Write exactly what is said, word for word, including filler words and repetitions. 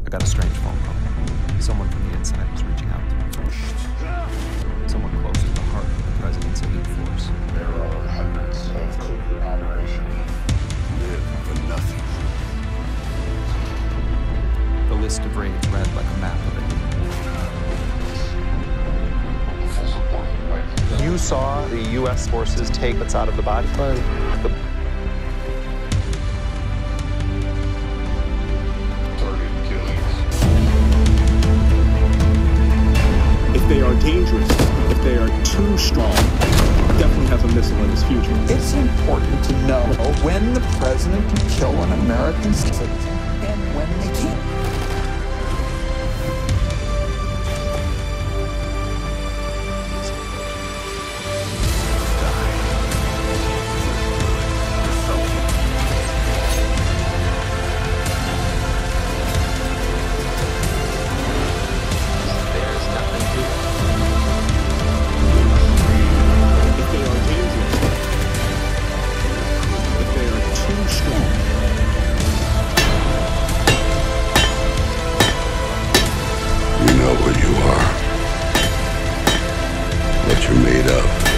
I got a strange phone call. Someone from the inside was reaching out to me. Someone close to the heart of the president's elite force. There are hundreds of covert operations. Live for nothing. The list of raids read like a map of it. You saw the U S forces take what's out of the body? The If they are dangerous, if they are too strong, definitely have a missile in his future. It's important to know when the president can kill an American citizen and when they can't. You know what you are, what you're made of.